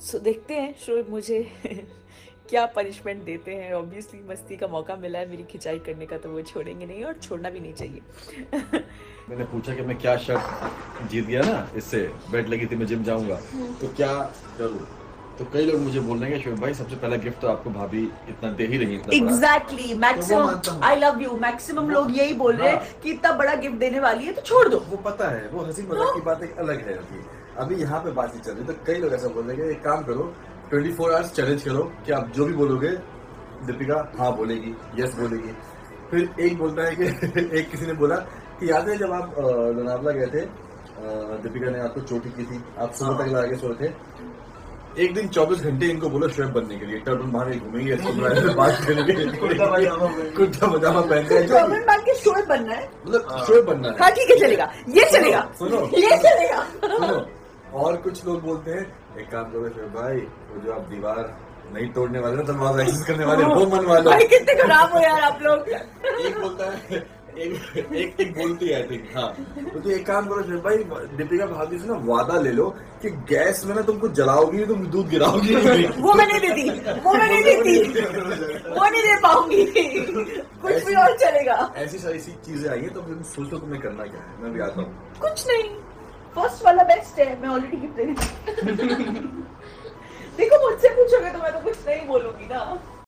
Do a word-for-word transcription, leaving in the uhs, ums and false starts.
सो देखते हैं शोएब मुझे क्या पनिशमेंट देते हैं। ऑब्वियसली मस्ती का मौका मिला है मेरी खिंचाई करने का, तो वो छोड़ेंगे नहीं और छोड़ना भी नहीं चाहिए। मैंने पूछा कि मैं क्या शर्ट जीत गया ना, इससे बेट लगी थी मैं जिम जाऊंगा तो क्या करूं। तो कई लोग मुझे बोल रहे हैं कि शोएब भाई सबसे पहला गिफ्ट तो आपको भाभी इतना दे ही रही है, इतना बड़ा। एग्जैक्टली, तो वो मानता मैक्सिमम हूँ। आई लव यू, मैक्सिमम वो- लोग यही बोल रहे हाँ। हैं कि इतना बड़ा गिफ्ट देने वाली है तो छोड़ दो। वो पता है, वो हंसी मजाक की बात एक अलग है। अभी अभी यहाँ पे बातचीत चल रही है तो कई लोग ऐसा बोल रहे हैं कि एक काम करो, ट्वेंटी फोर आवर्स चैलेंज करो कि आप जो भी बोलोगे दीपिका हाँ बोलेगी, यस बोलेगी। फिर एक बोलता है कि एक किसी ने बोला कि याद है जब आप अ, लोनावला गए थे, अ, दीपिका ने आपको चोटी की थी, आप सुबह तक लगा के सोए थे। एक दिन चौबीस घंटे इनको बोलो शोएब बनने के लिए, टर्बन बाहर नहीं घूमेंगे, इसको बात करेंगे, कुर्ता पजामा पहन के जो टर्बन बांध के शोएब बनना है, मतलब शोएब बनना है। हाँ ठीक है चलेगा, ये चलेगा, सुनो ये चलेगा। सुनो, और कुछ लोग बोलते हैं एक काम करो शोएब भाई, वो जो आप दीवार नहीं तोड़ने वाले ना, तलवार एक्सेस करने वाले, वो मनवा लो। भाई कितने खराब हो यार आप लोग। एक बोलता है, एक एक एक बोलती है आई थिंक, हाँ तो एक काम करो शोएब भाई, दीपिका भाभी से ना वादा ले लो कि गैस में ना तुमको जलाओगी, तुम दूध गिराओगी नहीं। वो मैं नहीं देती, वो मैं नहीं देती, वो नहीं दे पाऊंगी। कुछ भी और चलेगा। ऐसी सारी सी चीजें आई हैं तो तुम सोचो तुम्हें करना क्या है। मैं भी आता हूँ। कुछ नहीं, फर्स्ट वाला बेस्ट है, मैं ऑलरेडी गिफ्ट दे रही हूँ। देखो मुझसे पूछोगे तो मैं तो कुछ नहीं बोलूंगी ना।